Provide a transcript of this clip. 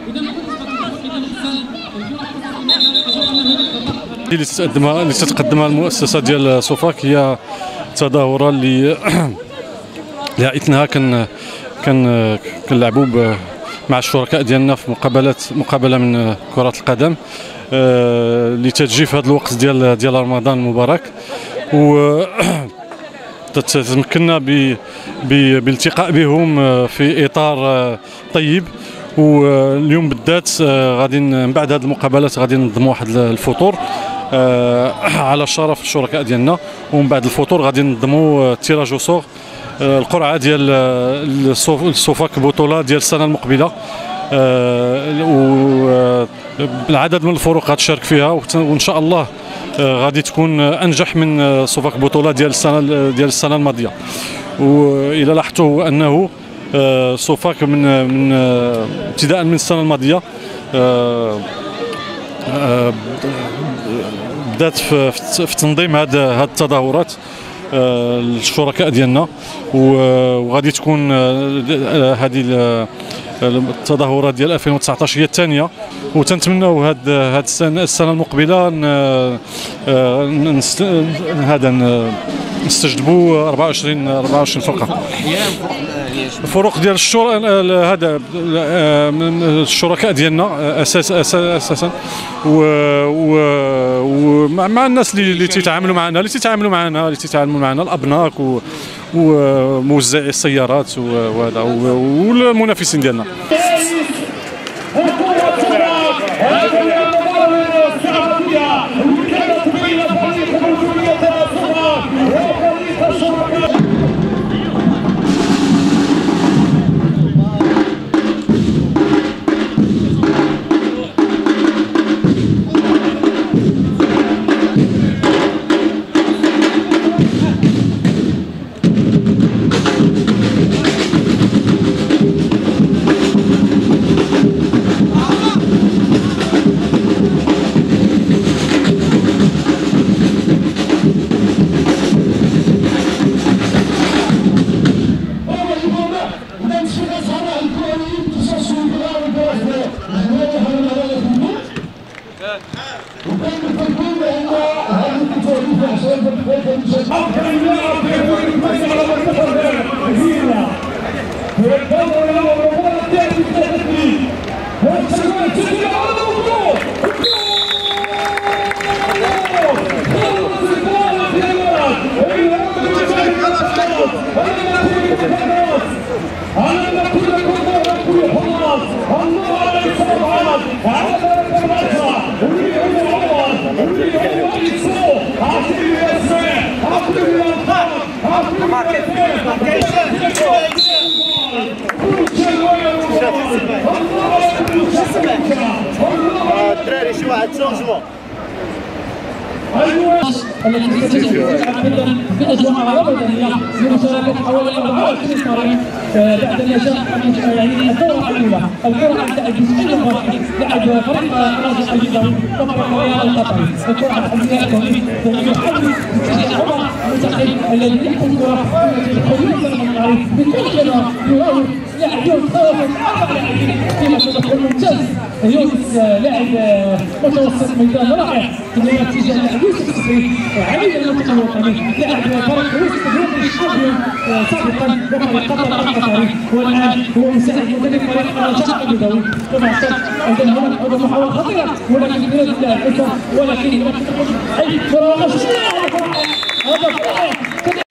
اللي تتقدمها المؤسسه ديال صوفاك هي تظاهره اللي اثناءها كنلعبوا مع الشركاء ديالنا في مقابله من كره القدم اللي تتجي في هذا الوقت ديال رمضان المبارك، و تمكننا بالالتقاء بهم في اطار طيب. واليوم بالذات غادي من بعد هذه المقابلات غادي ننظموا واحد الفطور على شرف الشركاء ديالنا، ومن بعد الفطور غادي ننظموا تيراج وصور القرعه ديال الصوفاك بطوله ديال السنه المقبله، والعدد من الفرق غتشارك فيها، وان شاء الله غادي تكون انجح من صوفاك بطوله ديال السنه الماضيه. والى لاحظتوا انه صوفاك من ابتداء من السنه الماضيه بدات في تنظيم هذه التظاهرات الشركاء ديالنا، وغادي تكون هذه التظاهرات ديال 2019 هي الثانيه، وتنتمناو هذه السنه المقبله نستجدبوا 24 فرقه. الفروق ديال هذا الشركاء ديالنا اساسا ومع الناس اللي تيتعاملوا معنا الابناك وموزعي السيارات وهذا والمنافسين ديالنا. الدراري شي واحد تشونجمون التي ستتم في الاجواء الوطنيه بمشاركه حوالي 24 فريق بعد النجاح من الدوره الاولى. القرعه انتهت ب90 فريق لعب فريق راجع الجزائري طبعا الرياض القطري. القرعه الحمديه لكم يحاول اتجاه عمر المتحد الذي يحكم الكره بكل جدار يراوغ لاعب يونس اربع لاعبين في مسابقه ممتاز. يونس لاعب متوسط ميدان رائع في اتجاه لاعب يوسف الصفري عميد المنطقه الوطني لاعب فريق يوسف الوطني الشامبيون سابقا وفريق قطر القطري، والان هو مساعد مدرب فريق الرجاء البيضاوي. طبعا عندنا هنا محاوله خطيره ولكن بلاد الله الحكم، ولكن اي مراوغه هذا